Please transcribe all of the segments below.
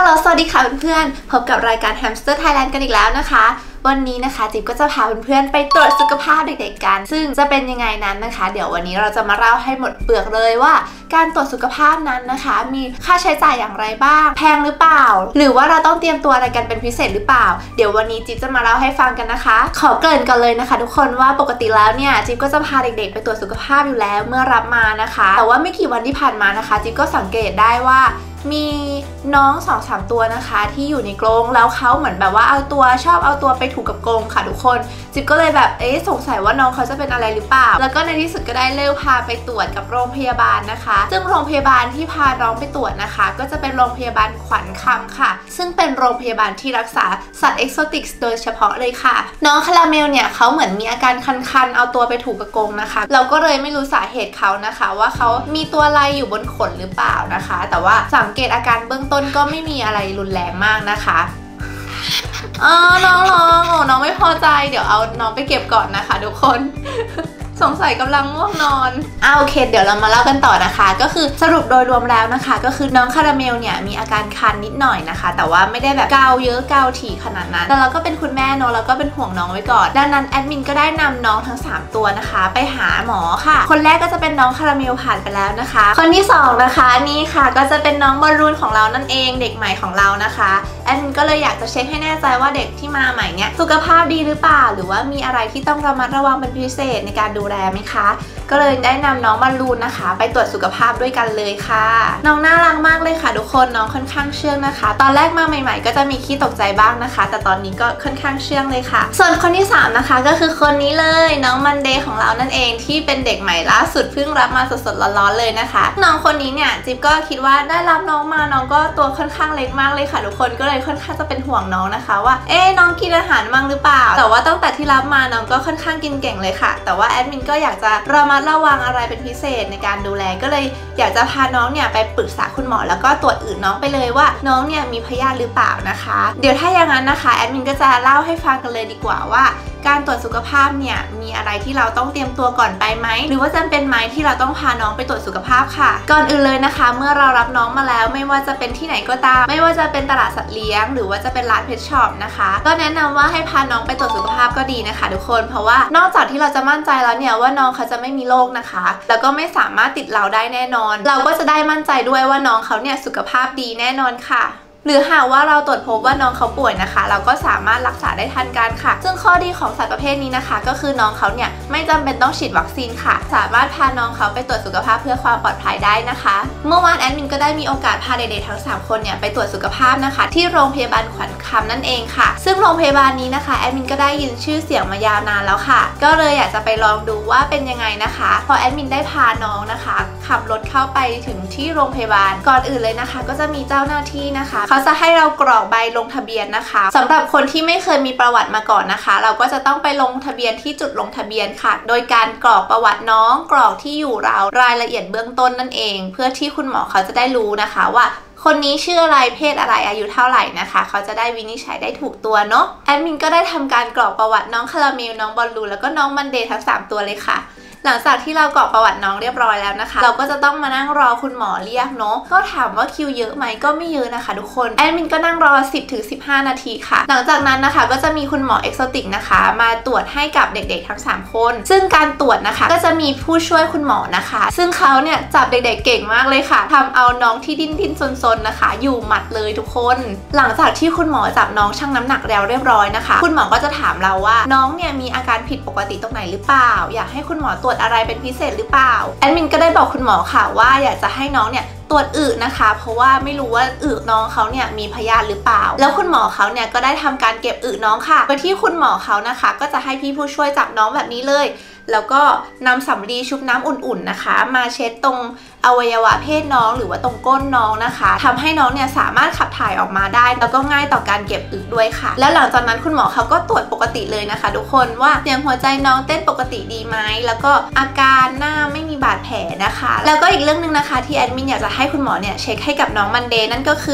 ฮัลโหลสวัสดีค่ะเพื่อนๆพบกับรายการ Hamster Thailand กันอีกแล้วนะคะวันนี้นะคะจิ๊บก็จะพาเพื่อนๆไปตรวจสุขภาพเด็กๆกันซึ่งจะเป็นยังไงนั้นนะคะเดี๋ยววันนี้เราจะมาเล่าให้หมดเปลือกเลยว่าการตรวจสุขภาพนั้นนะคะมีค่าใช้จ่ายอย่างไรบ้างแพงหรือเปล่าหรือว่าเราต้องเตรียมตัวอะไรกันเป็นพิเศษหรือเปล่าเดี๋ยววันนี้จิ๊บจะมาเล่าให้ฟังกันนะคะขอเกริ่นกันเลยนะคะทุกคนว่าปกติแล้วเนี่ยจิ๊บก็จะพาเด็กๆไปตรวจสุขภาพอยู่แล้วเมื่อรับมานะคะแต่ว่าไม่กี่วันที่ผ่านมานะคะจิ๊บก็สังเกตได้ว่ามีน้อง 2-3 ตัวนะคะที่อยู่ในกรงแล้วเขาเหมือนแบบว่าชอบเอาตัวไปถูกกับกรงค่ะทุกคนจิ๊บก็เลยแบบสงสัยว่าน้องเขาจะเป็นอะไรหรือเปล่าแล้วก็ในที่สุดก็ได้เลือกพาไปตรวจกับโรงพยาบาลนะคะซึ่งโรงพยาบาลที่พาน้องไปตรวจนะคะก็จะเป็นโรงพยาบาลขวัญคำค่ะซึ่งเป็นโรงพยาบาลที่รักษาสัตว์เอ็กโซติกโดยเฉพาะเลยค่ะน้องคาราเมลเนี่ยเขาเหมือนมีอาการคันๆเอาตัวไปถูกกับกรงนะคะเราก็เลยไม่รู้สาเหตุเขานะคะว่าเขามีตัวอะไรอยู่บนขนหรือเปล่านะคะแต่ว่าสังเกตอาการเบื้องต้นก็ไม่มีอะไรรุนแรงมากนะคะน้องน้องไม่พอใจเดี๋ยวเอาน้องไปเก็บก่อนนะคะทุกคนสงสัยกำลังง่วงนอนโอเคเดี๋ยวเรามาเล่ากันต่อนะคะก็คือสรุปโดยรวมแล้วนะคะก็คือน้องคาราเมลเนี่ยมีอาการคันนิดหน่อยนะคะแต่ว่าไม่ได้แบบเกาเยอะเกาถี่ขนาดนั้นแต่เราก็เป็นคุณแม่เนาะเราก็เป็นห่วงน้องไว้ก่อนดังนั้นแอดมินก็ได้นำน้องทั้ง3ตัวนะคะไปหาหมอค่ะคนแรกก็จะเป็นน้องคาราเมลผ่านไปแล้วนะคะคนที่2นะคะนี่ค่ะก็จะเป็นน้องบอลลูนของเรานั่นเองเด็กใหม่ของเรานะคะแอดมินก็เลยอยากจะเช็คให้แน่ใจว่าเด็กที่มาใหม่เนี่ยสุขภาพดีหรือเปล่าหรือว่ามีอะไรที่ต้องระมัดระวังเป็นพิเศษในการดูแลไหมคะก็เลยได้นำน้องบอลลูนนะคะไปตรวจสุขภาพด้วยกันเลยค่ะน้องน่ารักมากเลยค่ะทุกคนน้องค่อนข้างเชื่องนะคะตอนแรกมาใหม่ๆก็จะมีขี้ตกใจบ้างนะคะแต่ตอนนี้ก็ค่อนข้างเชื่องเลยค่ะส่วนคนที่3นะคะก็คือคนนี้เลยน้องมันเดย์ของเรานั่นเองที่เป็นเด็กใหม่ล่าสุดเพิ่งรับมาสดๆร้อนๆเลยนะคะน้องคนนี้เนี่ยจิ๊บก็คิดว่าได้รับน้องมาน้องก็ตัวค่อนข้างเล็กมากเลยค่ะทุกคนก็เลยค่อนข้างจะเป็นห่วงน้องนะคะว่าน้องกินอาหารมั่งหรือเปล่าแต่ว่าตั้งแต่ที่รับมาน้องก็ค่อนข้างกินเก่งเลยค่ะแต่ว่าแอดมินก็อยากจะระมัดระวังอะไรเป็นพิเศษในการดูแลก็เลยอยากจะพาน้องเนี่ยไปปรึกษาคุณหมอแล้วก็ตรวจอื่นน้องไปเลยว่าน้องเนี่ยมีพยาธิหรือเปล่านะคะเดี๋ยวถ้าอย่างนั้นนะคะแอดมินก็จะเล่าให้ฟังกันเลยดีกว่าว่าการตรวจสุขภาพเนี่ยมีอะไรที่เราต้องเตรียมตัวก่อนไปไหมหรือว่าจำเป็นไหมที่เราต้องพาน้องไปตรวจสุขภาพค่ะก่อนอื่นเลยนะคะเมื่อเรารับน้องมาแล้วไม่ว่าจะเป็นที่ไหนก็ตามไม่ว่าจะเป็นตลาดสัตว์เลี้ยงหรือว่าจะเป็นร้านเพทช็อปนะคะก็แนะนำว่าให้พาน้องไปตรวจสุขภาพก็ดีนะคะทุกคนเพราะว่านอกจากที่เราจะมั่นใจแล้วเนี่ยว่าน้องเขาจะไม่มีโรคนะคะแล้วก็ไม่สามารถติดเราได้แน่นอนเราก็จะได้มั่นใจด้วยว่าน้องเขาเนี่ยสุขภาพดีแน่นอนค่ะหรือหากว่าเราตรวจพบว่าน้องเขาป่วยนะคะเราก็สามารถรักษาได้ทันการค่ะซึ่งข้อดีของสัตว์ประเภทนี้นะคะก็คือน้องเขาเนี่ยไม่จำเป็นต้องฉีดวัคซีนค่ะสามารถพาน้องเขาไปตรวจสุขภาพเพื่อความปลอดภัยได้นะคะเมื่อวานแอดมินก็ได้มีโอกาสพาเด็กๆทั้ง3คนเนี่ยไปตรวจสุขภาพนะคะที่โรงพยาบาลขวัญคำนั่นเองค่ะซึ่งโรงพยาบาลนี้นะคะแอดมินก็ได้ยินชื่อเสียงมายาวนานแล้วค่ะก็เลยอยากจะไปลองดูว่าเป็นยังไงนะคะพอแอดมินได้พาน้องนะคะขับรถเข้าไปถึงที่โรงพยาบาลก่อนอื่นเลยนะคะก็จะมีเจ้าหน้าที่นะคะเขาจะให้เรากรอกใบลงทะเบียนนะคะสำหรับคนที่ไม่เคยมีประวัติมาก่อนนะคะเราก็จะต้องไปลงทะเบียนที่จุดลงทะเบียนค่ะโดยการกรอกประวัติน้องกรอกที่อยู่รายละเอียดเบื้องต้นนั่นเองเพื่อที่คุณหมอเขาจะได้รู้นะคะว่าคนนี้ชื่ออะไรเพศอะไรอายุเท่าไหร่นะคะเขาจะได้วินิจฉัยได้ถูกตัวเนาะแอดมินก็ได้ทำการกรอกประวัติน้องคาราเมลน้องบอลลูนแล้วก็น้องมันเดย์ทั้ง3ตัวเลยค่ะหลังจากที่เรากรอกประวัติน้องเรียบร้อยแล้วนะคะเราก็จะต้องมานั่งรอคุณหมอเรียกเนาะก็ถามว่าคิวเยอะไหมก็ไม่เยอะนะคะทุกคนแอดมินก็นั่งรอ 10-15 นาทีค่ะหลังจากนั้นนะคะก็จะมีคุณหมอเอ็กโซติกนะคะมาตรวจให้กับเด็กๆทั้ง3คนซึ่งการตรวจนะคะก็จะมีผู้ช่วยคุณหมอนะคะซึ่งเขาเนี่ยจับเด็กๆเก่งมากเลยค่ะทำเอาน้องที่ดิ้นซนๆนะคะอยู่หมัดเลยทุกคนหลังจากที่คุณหมอจับน้องชั่งน้ำหนักแล้วเรียบร้อยนะคะคุณหมอก็จะถามเราว่าน้องเนี่ยมีอาการผิดปกติตรงไหนหรือเปล่าอยากให้คุณหมอตรวจอะไรเป็นพิเศษหรือเปล่าแอดมินก็ได้บอกคุณหมอค่ะว่าอยากจะให้น้องเนี่ยตรวจอึนะคะเพราะว่าไม่รู้ว่าอึน้องเขาเนี่ยมีพยาธิหรือเปล่าแล้วคุณหมอเขาเนี่ยก็ได้ทำการเก็บอึน้องค่ะไปที่คุณหมอเขานะคะก็จะให้พี่ผู้ช่วยจับน้องแบบนี้เลยแล้วก็นำสำลีชุบน้ำอุ่นๆนะคะมาเช็ดตรงอวัยวะเพศน้องหรือว่าตรงก้นน้องนะคะทำให้น้องเนี่ยสามารถขับถ่ายออกมาได้แล้วก็ง่ายต่อการเก็บอึด้วยค่ะแล้วหลังจากนั้นคุณหมอเขาก็ตรวจปกติเลยนะคะทุกคนว่าเสียงหัวใจน้องเต้นปกติดีไหมแล้วก็อาการหน้าไม่มีบาดแผลนะคะแล้วก็อีกเรื่องนึงนะคะที่แอดมินอยากจะให้คุณหมอเนี่ยเช็คให้กับน้องมันเดย์นั่นก็คือ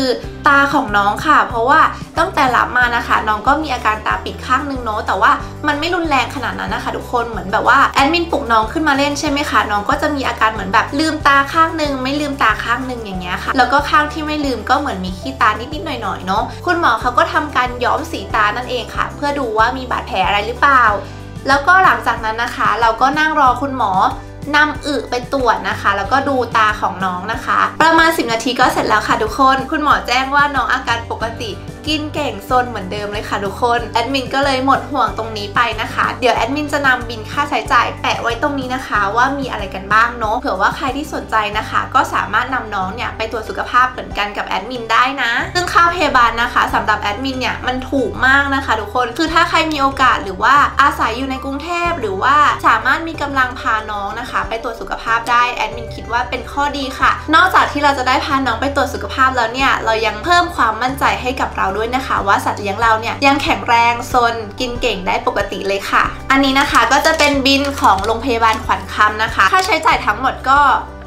ตาของน้องค่ะเพราะว่าตั้งแต่รับมานะคะน้องก็มีอาการตาปิดข้างนึงเนาะแต่ว่ามันไม่รุนแรงขนาดนั้นนะคะทุกคนเหมือนแบบว่าแอดมินปลุกน้องขึ้นมาเล่นใช่ไหมคะน้องก็จะมีอาการเหมือนแบบลืมตาข้างนึงไม่ลืมตาข้างนึงอย่างเงี้ยค่ะแล้วก็ข้างที่ไม่ลืมก็เหมือนมีขี้ตานิดๆหน่อยๆเนาะคุณหมอเขาก็ทำการย้อมสีตานั่นเองค่ะเพื่อดูว่ามีบาดแผลอะไรหรือเปล่าแล้วก็หลังจากนั้นนะคะเราก็นั่งรอคุณหมอนำอึไปตรวจนะคะแล้วก็ดูตาของน้องนะคะประมาณ10 นาทีก็เสร็จแล้วค่ะทุกคนคุณหมอแจ้งว่าน้องอาการปกติกินเก่งซนเหมือนเดิมเลยค่ะทุกคนแอดมินก็เลยหมดห่วงตรงนี้ไปนะคะเดี๋ยวแอดมินจะนำบินค่าใช้จ่ายแปะไว้ตรงนี้นะคะว่ามีอะไรกันบ้างเนาะเผื่อว่าใครที่สนใจนะคะก็สามารถนำน้องเนี่ยไปตรวจสุขภาพเหมือนกันกับแอดมินได้นะซึ่งค่าพยาบาลนะคะสำหรับแอดมินเนี่ยมันถูกมากนะคะทุกคนคือถ้าใครมีโอกาสหรือว่าอาศัยอยู่ในกรุงเทพหรือว่าสามารถมีกำลังพาน้องนะคะไปตรวจสุขภาพได้แอดมินคิดว่าเป็นข้อดีค่ะนอกจากที่เราจะได้พาน้องไปตรวจสุขภาพแล้วเนี่ยเรายังเพิ่มความมั่นใจให้กับเราด้วยนะคะว่าสัตว์เลี้ยงเราเนี่ยยังแข็งแรงซนกินเก่งได้ปกติเลยค่ะอันนี้นะคะก็จะเป็นบินของโรงพยาบาลขวัญคำนะคะค่าใช้จ่ายทั้งหมดก็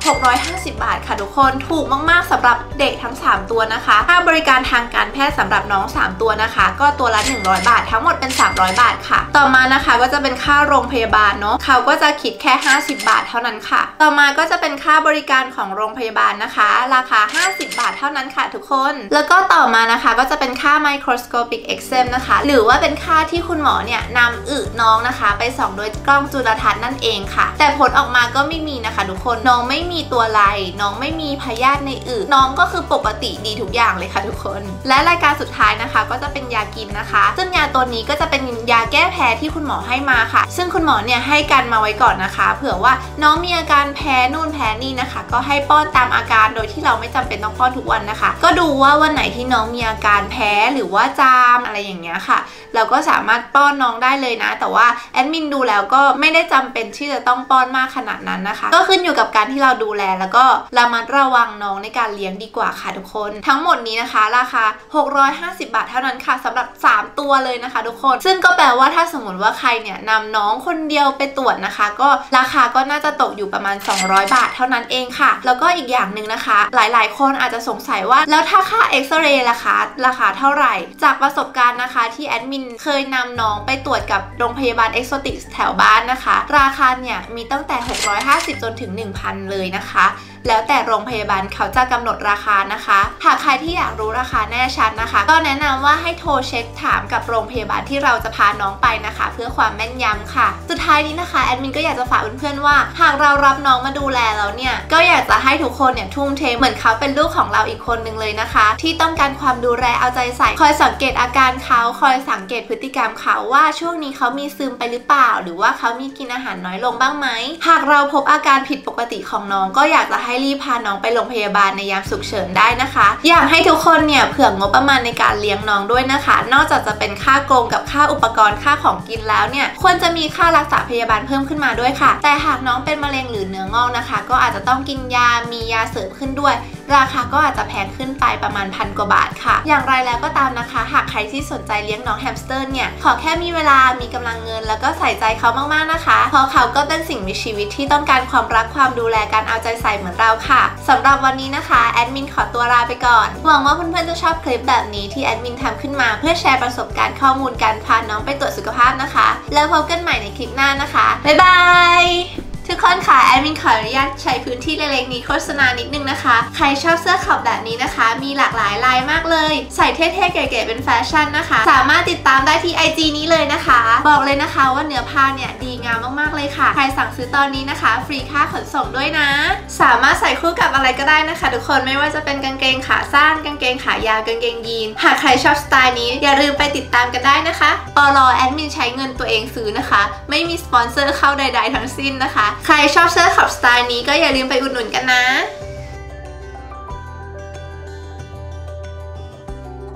650 บาทค่ะทุกคนถูกมากๆสำหรับเด็กทั้ง3ตัวนะคะค่าบริการทางการแพทย์สำหรับน้อง3ตัวนะคะก็ตัวละ100 บาททั้งหมดเป็น300 บาทค่ะต่อมานะคะก็จะเป็นค่าโรงพยาบาลเนาะเขาก็จะคิดแค่50 บาทเท่านั้นค่ะต่อมาก็จะเป็นค่าบริการของโรงพยาบาลนะคะราคา50 บาทเท่านั้นค่ะทุกคนแล้วก็ต่อมานะคะก็จะเป็นค่า microscopic exam นะคะหรือว่าเป็นค่าที่คุณหมอเนี่ยนำอึน้องนะคะไปส่องโดยกล้องจุลทรรศน์นั่นเองค่ะแต่ผลออกมาก็ไม่มีนะคะทุกคนน้องไม่มีตัวไรน้องไม่มีพยาธิในอึน้องก็คือปกติดีทุกอย่างเลยค่ะทุกคนและรายการสุดท้ายนะคะก็จะเป็นยากินนะคะซึ่งยาตัวนี้ก็จะเป็นยาแก้แพ้ที่คุณหมอให้มาค่ะซึ่งคุณหมอเนี่ยให้กันมาไว้ก่อนนะคะเผื่อว่าน้องมีอาการแพ้นู่นแพ้นี่นะคะก็ให้ป้อนตามอาการโดยที่เราไม่จำเป็นต้องป้อนทุกวันนะคะก็ดูว่าวันไหนที่น้องมีอาการแพ้หรือว่าจามอะไรอย่างเงี้ยค่ะเราก็สามารถป้อนน้องได้เลยนะแต่ว่าแอดมินดูแล้วก็ไม่ได้จำเป็นที่จะต้องป้อนมากขนาดนั้นนะคะก็ขึ้นอยู่กับการที่เราดูแลแล้วก็ระมัดระวังน้องในการเลี้ยงดีกว่าค่ะทุกคนทั้งหมดนี้นะคะราคา650 บาทเท่านั้นค่ะสำหรับ3ตัวเลยนะคะทุกคนซึ่งก็แปลว่าถ้าสมมติว่าใครเนี่ยนำน้องคนเดียวไปตรวจนะคะก็ราคาก็น่าจะตกอยู่ประมาณ200 บาทเท่านั้นเองค่ะแล้วก็อีกอย่างหนึ่งนะคะหลายๆคนอาจจะสงสัยว่าแล้วถ้าค่าเอ็กซเรย์ราคาเท่าไหร่จากประสบการณ์นะคะที่แอดมินเคยนำน้องไปตรวจกับโรงพยาบาลเอ็กโซติกแถวบ้านนะคะราคาเนี่ยมีตั้งแต่650จนถึง 1,000 เลยนะคะแล้วแต่โรงพยาบาลเขาจะกำหนดราคานะคะหากใครที่อยากรู้ราคาแน่ชัดนะคะก็แนะนำว่าให้โทรเช็คถามกับโรงพยาบาลที่เราจะพาน้องไปนะคะเพื่อความแม่นยำค่ะสุดท้ายนี้นะคะแอดมินก็อยากจะฝากเพื่อนๆว่าหากเรารับน้องมาดูแลแล้วเนี่ยก็อยากจะให้ทุกคนเนี่ยทุ่มเทเหมือนเขาเป็นลูกของเราอีกคนนึงเลยนะคะที่ต้องการความดูแลเอาใจใส่คอยสังเกตอาการเขาคอยสังเกตพฤติกรรมเขาว่าช่วงนี้เขามีซึมไปหรือเปล่าหรือว่าเขามีกินอาหารน้อยลงบ้างไหมหากเราพบอาการผิดปกติของน้องก็อยากจะให้รีบพาน้องไปโรงพยาบาลในยามฉุกเฉินได้นะคะอยากให้ทุกคนเนี่ยเผื่องบประมาณในการเลี้ยงน้องด้วยนะคะนอกจากจะเป็นค่ากรงกับค่าอุปกรณ์ค่าของกินแล้วเนี่ยควรจะมีค่ารักษาพยาบาลเพิ่มขึ้นมาด้วยค่ะแต่หากน้องเป็นมะเร็งหรือเนื้องอกนะคะก็อาจจะต้องกินยามียาเสริมขึ้นด้วยราคาก็อาจจะแพงขึ้นไปประมาณ1,000 กว่าบาทค่ะอย่างไรแล้วก็ตามนะคะหากใครที่สนใจเลี้ยงน้องแฮมสเตอร์เนี่ยขอแค่มีเวลามีกำลังเงินแล้วก็ใส่ใจเขามากๆนะคะเพราะเขาก็เป็นสิ่งมีชีวิตที่ต้องการความรักความดูแลการเอาใจใส่เหมือนเราค่ะสำหรับวันนี้นะคะแอดมินขอตัวลาไปก่อนหวังว่าเพื่อนๆจะชอบคลิปแบบนี้ที่แอดมินทำขึ้นมาเพื่อแชร์ประสบการณ์ข้อมูลการพาน้องไปตรวจสุขภาพนะคะแล้วพบกันใหม่ในคลิปหน้านะคะบ๊ายบายทุกคนค่ะแอดมินขออนุญาตใช้พื้นที่เล็กๆนี้โฆษณานิดนึงนะคะใครชอบเสื้อขอบแบบนี้นะคะมีหลากหลายลายมากเลยใส่เท่ๆเก๋ๆเป็นแฟชั่นนะคะสามารถติดตามได้ที่ IG นี้เลยนะคะบอกเลยนะคะว่าเนื้อผ้าเนี่ยดีงามมากๆเลยค่ะใครสั่งซื้อตอนนี้นะคะฟรีค่าขนส่งด้วยนะสามารถใส่คู่กับอะไรก็ได้นะคะทุกคนไม่ว่าจะเป็นกางเกงขาสั้นกางเกงขายาวกางเกงยีนหากใครชอบสไตล์นี้อย่าลืมไปติดตามกันได้นะคะแอดมินใช้เงินตัวเองซื้อนะคะไม่มีสปอนเซอร์เข้าใดๆทั้งสิ้นนะคะใครชอบเสื้อขอบสไตล์นี้ก็อย่าลืมไปอุดหนุนกันนะ